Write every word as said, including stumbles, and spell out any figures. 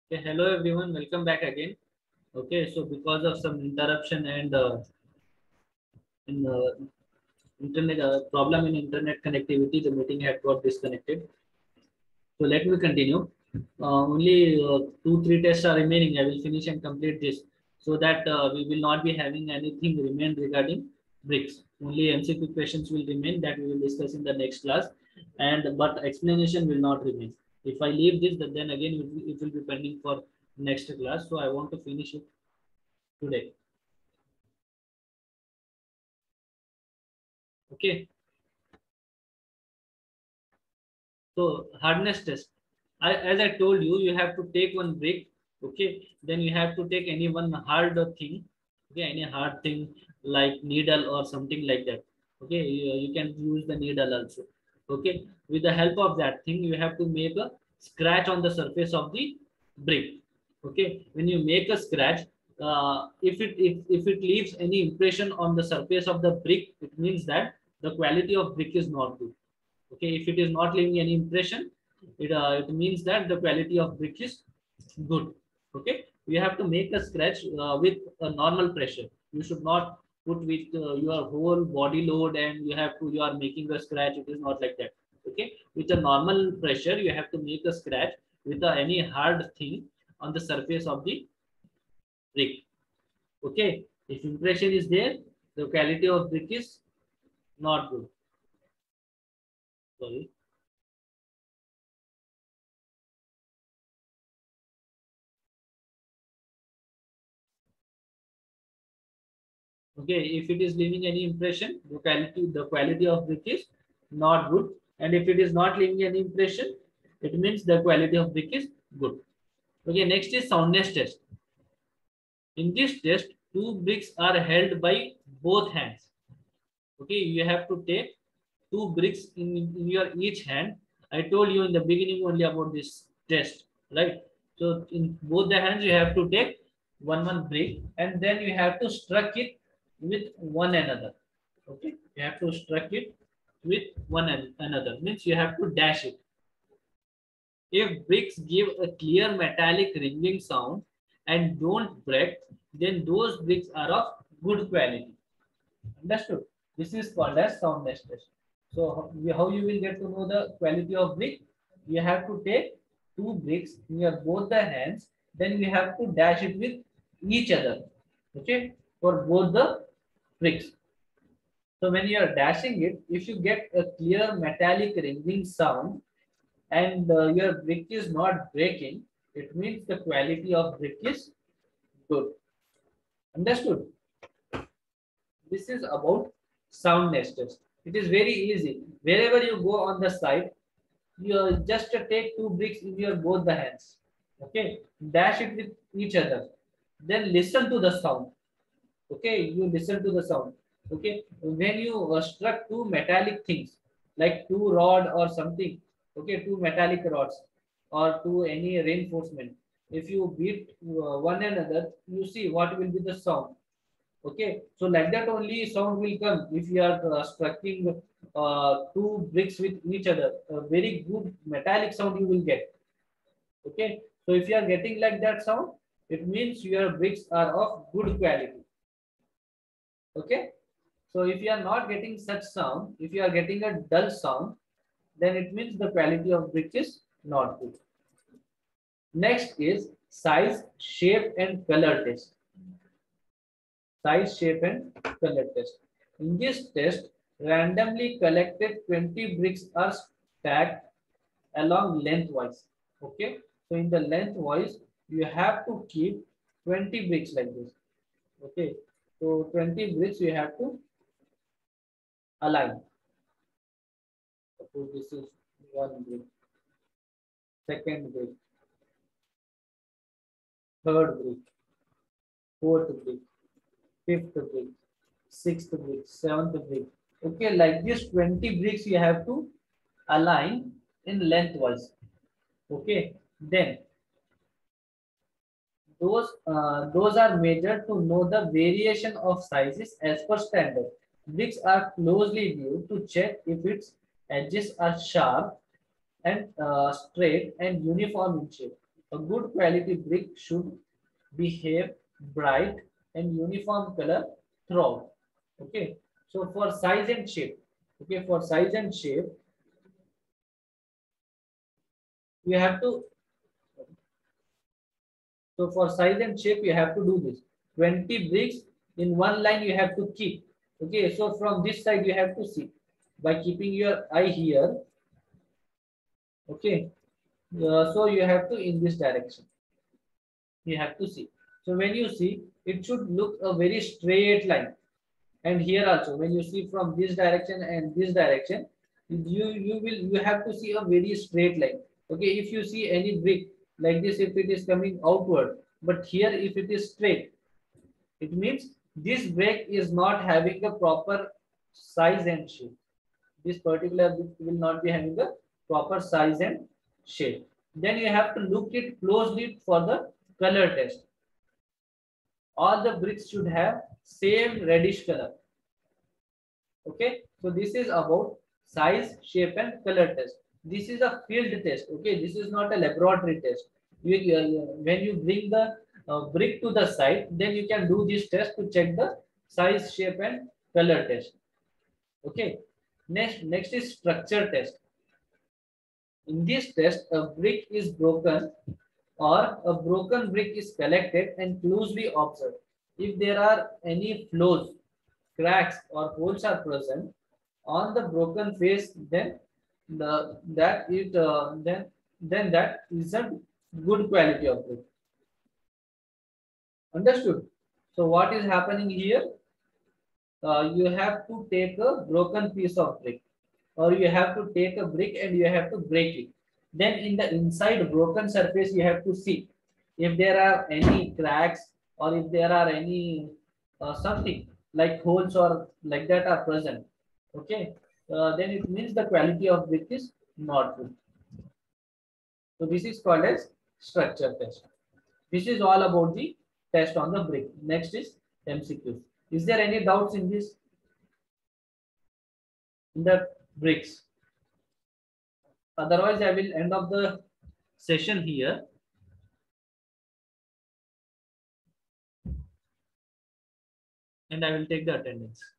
Okay, hello everyone, welcome back again. Okay, so because of some interruption and uh, in uh, internet uh, problem in internet connectivity, the meeting had got disconnected. So let me continue. Uh, only uh, two three tests are remaining. I will finish and complete this so that uh, we will not be having anything remain regarding bricks. Only M C Q questions will remain that we will discuss in the next class, and but explanation will not remain. If I leave this, then again it will, it will be pending for next class. So I want to finish it today. Okay. So hardness test. I, as I told you, you have to take one brick. Okay. Then you have to take any one hard thing. Okay. Any hard thing like needle or something like that. Okay. You, you can use the needle also. Okay. With the help of that thing, you have to make a scratch on the surface of the brick. Okay. When you make a scratch, uh, if it if, if it leaves any impression on the surface of the brick, it means that the quality of brick is not good. Okay, if it is not leaving any impression, it uh, it means that the quality of brick is good. Okay, you have to make a scratch uh, with a normal pressure. You should not put with uh, your whole body load and you have to you are making a scratch. It is not like that. Okay, with a normal pressure you have to make a scratch with uh, any hard thing on the surface of the brick. Okay, if impression is there, the quality of brick is not good. Sorry. Okay, if it is leaving any impression, the quality the quality of brick is not good, and if it is not leaving any impression, it means the quality of brick is good. Okay, next is soundness test. In this test, two bricks are held by both hands. Okay, you have to take two bricks in, in your each hand. I told you in the beginning only about this test, right? So in both the hands you have to take one one brick and then you have to struck it with one another. Okay, you have to struck it with one another, means you have to dash it. If bricks give a clear metallic ringing sound and don't break, then those bricks are of good quality. Understood? This is called as soundness test. So how you will get to know the quality of brick? You have to take two bricks near both the hands, then we have to dash it with each other. Okay, for both the bricks. So when you are dashing it, if you get a clear metallic ringing sound and uh, your brick is not breaking, it means the quality of brick is good. Understood? This is about soundness test. It is very easy. Wherever you go on the site, you just take two bricks in your both the hands. Okay, dash it with each other. Then listen to the sound. Okay, you listen to the sound. Okay, when you uh, struck two metallic things like two rod or something. Okay, two metallic rods or to any reinforcement. If you beat uh, one another, you see what will be the sound. Okay, so like that only sound will come if you are uh, striking uh, two bricks with each other. A very good metallic sound you will get. Okay, so if you are getting like that sound, it means your bricks are of good quality. Okay, so if you are not getting such sound, if you are getting a dull sound, then it means the quality of brick is not good. Next is size, shape, and color test. Size, shape, and color test. In this test, randomly collected twenty bricks are stacked along lengthwise. Okay, so in the lengthwise, you have to keep twenty bricks like this. Okay, so twenty bricks you have to align. So this is one brick, second brick, third brick, fourth brick, fifth brick, sixth brick, seventh brick. Okay, like this twenty bricks you have to align in lengthwise. Okay, then those uh, those are measured to know the variation of sizes as per standard. Bricks are closely viewed to check if its edges are sharp and uh, straight and uniform in shape. A good quality brick should behave bright and uniform color throughout. Okay. So for size and shape, okay, for size and shape, you have to, so for size and shape, you have to do this. twenty bricks in one line you have to keep. Okay, so from this side you have to see by keeping your eye here. Okay, uh, so you have to in this direction. You have to see. So when you see, it should look a very straight line. And here also, when you see from this direction and this direction, you you will you have to see a very straight line. Okay, if you see any brick like this, if it is coming outward, but here if it is straight, it means this brick is not having a proper size and shape. This particular brick will not be having the proper size and shape. Then you have to look it closely for the color test. All the bricks should have same reddish color. Okay, so this is about size, shape, and color test. This is a field test. Okay, this is not a laboratory test. You, you, when you bring the uh, brick to the site, then you can do this test to check the size, shape, and color test. Okay, next next is structure test. In this test, a brick is broken or a broken brick is collected and closely observed. If there are any flaws, cracks, or holes are present on the broken face, then the that it uh, then then that isn't good quality of brick. Understood? So what is happening here? Uh, you have to take a broken piece of brick, or you have to take a brick and you have to break it. Then in the inside broken surface, you have to see if there are any cracks or if there are any uh, something like holes or like that are present. Okay, uh, then it means the quality of brick is not good. So this is called as structure test. This is all about the test on the brick. Next is M C Qs. Is there any doubts in this? In the bricks? Otherwise, I will end of the session here. And I will take the attendance.